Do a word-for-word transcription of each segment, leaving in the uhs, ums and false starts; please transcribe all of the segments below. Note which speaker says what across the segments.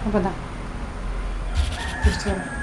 Speaker 1: അപ്പോൾ ദാ കുടിച്ചോളാം.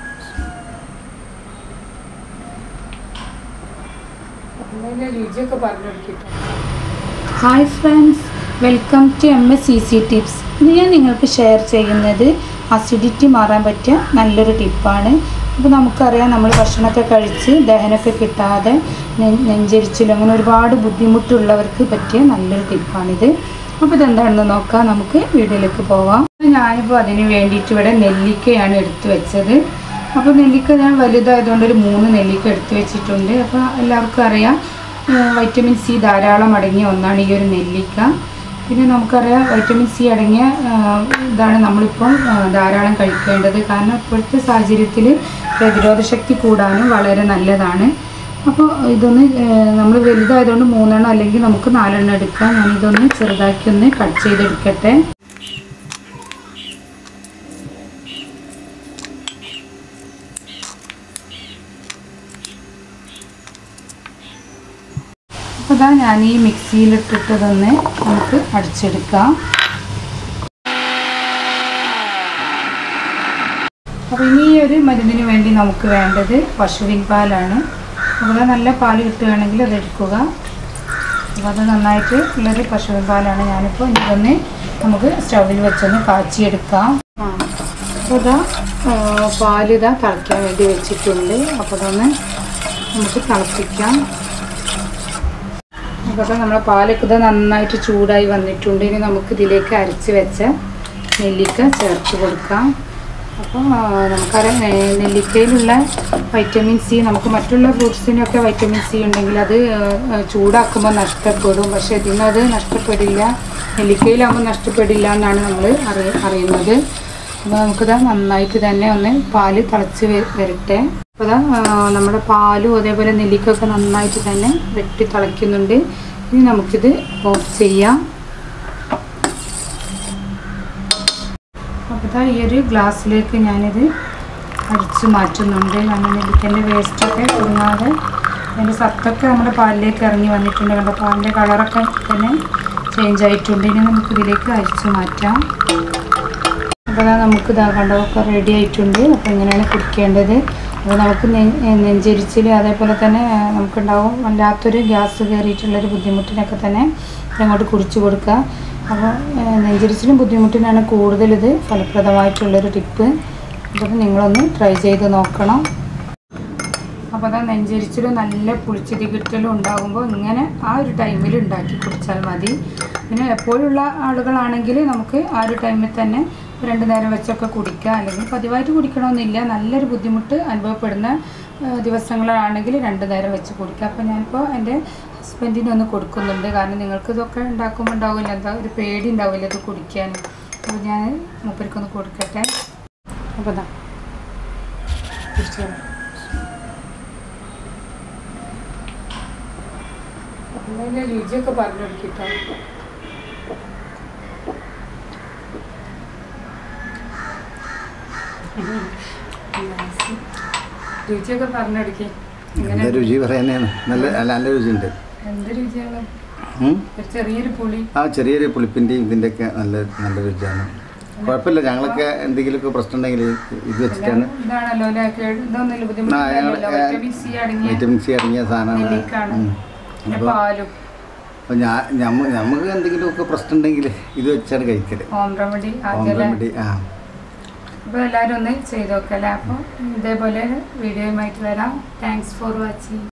Speaker 1: രുചിയൊക്കെ പറഞ്ഞു. Hi friends, welcome to M S C C tips. ഇത് ഞാൻ നിങ്ങൾക്ക് ഷെയർ ചെയ്യുന്നത് അസിഡിറ്റി മാറാൻ പറ്റിയ നല്ലൊരു ടിപ്പാണ്. അപ്പോൾ നമുക്കറിയാം, നമ്മൾ ഭക്ഷണമൊക്കെ കഴിച്ച് ദഹനമൊക്കെ കിട്ടാതെ നെഞ്ചരിച്ചിലും അങ്ങനെ ഒരുപാട് ബുദ്ധിമുട്ടുള്ളവർക്ക് പറ്റിയ നല്ലൊരു ടിപ്പാണിത്. അപ്പോൾ ഇതെന്താണെന്ന് നോക്കാം, നമുക്ക് വീഡിയോയിലേക്ക് പോവാം. ഞാനിപ്പോൾ അതിന് വേണ്ടിയിട്ട് ഇവിടെ നെല്ലിക്കയാണ് എടുത്തു വെച്ചത്. അപ്പോൾ നെല്ലിക്ക ഞാൻ വലുതായതുകൊണ്ട് ഒരു മൂന്ന് നെല്ലിക്ക എടുത്തു വെച്ചിട്ടുണ്ട്. അപ്പോൾ എല്ലാവർക്കും അറിയാം, വൈറ്റമിൻ സി ധാരാളം അടങ്ങിയ ഒന്നാണ് ഈ ഒരു നെല്ലിക്ക. പിന്നെ നമുക്കറിയാം, വൈറ്റമിൻ സി അടങ്ങിയ ഇതാണ് നമ്മളിപ്പം ധാരാളം കഴിക്കേണ്ടത്. കാരണം ഇപ്പോഴത്തെ സാഹചര്യത്തിൽ പ്രതിരോധ ശക്തി കൂടാനും വളരെ നല്ലതാണ്. അപ്പോൾ ഇതൊന്ന് നമ്മൾ വലുതായതുകൊണ്ട് മൂന്നെണ്ണം അല്ലെങ്കിൽ നമുക്ക് നാലെണ്ണം എടുക്കാം. ഞാനിതൊന്ന് ചെറുതാക്കി ഒന്ന് കട്ട് ചെയ്തെടുക്കട്ടെ. അപ്പോൾ ഇതാ ഞാൻ ഈ മിക്സിയിലിട്ടിട്ടതൊന്ന് നമുക്ക് അടിച്ചെടുക്കാം. അപ്പോൾ ഇനി ഈ ഒരു മരുന്നിന് വേണ്ടി നമുക്ക് വേണ്ടത് പശുവിൻ പാലാണ്. അപ്പോൾ നല്ല പാൽ കിട്ടുകയാണെങ്കിൽ അതെടുക്കുക. അപ്പോൾ അത് നന്നായിട്ട് ഉള്ളൊരു പശുവിൻ പാലാണ്. ഞാനിപ്പോൾ ഇതൊന്ന് നമുക്ക് സ്റ്റൗവിൽ വെച്ചൊന്ന് കാച്ചിയെടുക്കാം. അപ്പോൾ ഇതാ പാൽ ഇതാ തിളയ്ക്കാൻ വേണ്ടി വെച്ചിട്ടുണ്ട്. അപ്പോൾ അതൊന്ന് നമുക്ക് തിളപ്പിക്കാം. അപ്പോൾ നമ്മളെ പാലൊക്കെ ഇത് നന്നായിട്ട് ചൂടായി വന്നിട്ടുണ്ട്. ഇനി നമുക്ക് ഇതിലേക്ക് അരച്ച് വെച്ച നെല്ലിക്ക ചേർത്ത് കൊടുക്കാം. അപ്പോൾ നമുക്കറിയാം, നെല്ലിക്കയിലുള്ള വൈറ്റമിൻ സി നമുക്ക് മറ്റുള്ള ഫ്രൂട്ട്സിനൊക്കെ വൈറ്റമിൻ സി ഉണ്ടെങ്കിൽ അത് ചൂടാക്കുമ്പോൾ നഷ്ടപ്പെടും. പക്ഷേ ഇതിനത് നഷ്ടപ്പെടില്ല, നെല്ലിക്കയിലാകുമ്പോൾ നഷ്ടപ്പെടില്ല എന്നാണ് നമ്മൾ അറി അറിയുന്നത്. അപ്പോൾ നമുക്കിത് നന്നായിട്ട് തന്നെ ഒന്ന് പാല് തിളച്ച് വരട്ടെ. അപ്പോൾ ഇതാ നമ്മുടെ പാലും അതേപോലെ നെല്ലിക്കൊക്കെ നന്നായിട്ട് തന്നെ വെട്ടി തിളയ്ക്കുന്നുണ്ട്. ഇനി നമുക്കിത് ഓഫ് ചെയ്യാം. അപ്പോൾ ഇതാ ഈ ഒരു ഗ്ലാസ്സിലേക്ക് ഞാനിത് അടിച്ച് മാറ്റുന്നുണ്ട്. നമ്മൾ നെല്ലിക്കൻ്റെ വേസ്റ്റൊക്കെ കുടുങ്ങാതെ അതിൻ്റെ സത്തൊക്കെ നമ്മുടെ പാലിലേക്ക് ഇറങ്ങി വന്നിട്ടുണ്ട്. കണ്ട പാലിൻ്റെ കളറൊക്കെ തന്നെ ചേഞ്ച് ആയിട്ടുണ്ട്. ഇനി നമുക്കിതിലേക്ക് അരിച്ച് മാറ്റാം. അപ്പോൾ അതാ നമുക്ക് ഇതാ കണ്ടതൊക്കെ റെഡി ആയിട്ടുണ്ട്. അപ്പോൾ എങ്ങനെയാണ് കുടിക്കേണ്ടത്? അപ്പോൾ നമുക്ക് നെഞ്ചരിച്ചിൽ അതേപോലെ തന്നെ നമുക്കുണ്ടാവും വല്ലാത്തൊരു ഗ്യാസ് കയറിയിട്ടുള്ളൊരു ബുദ്ധിമുട്ടിനൊക്കെ തന്നെ അങ്ങോട്ട് കുടിച്ചു കൊടുക്കുക. അപ്പോൾ നെഞ്ചരിച്ചിലും ബുദ്ധിമുട്ടിനാണ് കൂടുതലിത് ഫലപ്രദമായിട്ടുള്ളൊരു ടിപ്പ്. അപ്പോൾ നിങ്ങളൊന്ന് ട്രൈ ചെയ്ത് നോക്കണം. അപ്പോൾ അതാ നെഞ്ചരിച്ചിലും നല്ല പുളിച്ചിരി കിട്ടലും ഉണ്ടാകുമ്പോൾ ഇങ്ങനെ ആ ഒരു ടൈമിൽ ഉണ്ടാക്കി കുടിച്ചാൽ മതി. പിന്നെ എപ്പോഴുള്ള ആളുകളാണെങ്കിൽ നമുക്ക് ആ ഒരു ടൈമിൽ തന്നെ രണ്ട് നേരം വെച്ചൊക്കെ കുടിക്കുക. അല്ലെങ്കിൽ പതിവായിട്ട് കുടിക്കണമെന്നില്ല. നല്ലൊരു ബുദ്ധിമുട്ട് അനുഭവപ്പെടുന്ന ദിവസങ്ങളാണെങ്കിൽ രണ്ട് നേരം വെച്ച് കുടിക്കുക. അപ്പോൾ ഞാനിപ്പോൾ എൻ്റെ ഹസ്ബൻഡിനൊന്ന് കൊടുക്കുന്നുണ്ട്. കാരണം നിങ്ങൾക്ക് ഇതൊക്കെ ഉണ്ടാക്കുമ്പോൾ ഉണ്ടാവില്ല, എന്താ ഒരു പേടി ഉണ്ടാവില്ല ഇത് കുടിക്കാൻ. അപ്പോൾ ഞാൻ മൂപ്പർക്കൊന്ന് കൊടുക്കട്ടെ. അപ്പോൾ ഇതാ കുടിച്ചോളാം. അപ്പോൾ രുചിയൊക്കെ പറഞ്ഞു കൊടുക്കിട്ടോ. രുചിയൊക്കെ പറഞ്ഞെടുക്കേ.
Speaker 2: രുചി പറയാനാണ് നല്ല നല്ല രുചിയുണ്ട്.
Speaker 1: എന്ത് രുചിയാണ്? ചെറിയൊരു പുളി,
Speaker 2: ആ ചെറിയൊരു പുളിപ്പിൻ്റെയും ഇതിൻ്റെയൊക്കെ നല്ല നല്ല രുചിയാണ്. കുഴപ്പമില്ല. ഞങ്ങളൊക്കെ എന്തെങ്കിലുമൊക്കെ പ്രശ്നം ഉണ്ടെങ്കിൽ ഇത് വെച്ചിട്ടാണ്. വൈറ്റമിൻ സി അടങ്ങിയ സാധനമാണ്. അപ്പോൾ ഞാൻ നമുക്ക് എന്തെങ്കിലുമൊക്കെ പ്രശ്നം ഉണ്ടെങ്കിൽ ഇത് വെച്ചാണ് കഴിക്കല്.
Speaker 1: Home remedy.
Speaker 2: Home remedy. ആ
Speaker 1: അപ്പോൾ എല്ലാവരും ഒന്ന് ചെയ്ത് നോക്കല്ലേ. അപ്പോൾ ഇതേപോലെ വീഡിയോയുമായിട്ട് വരാം. Thanks for watching.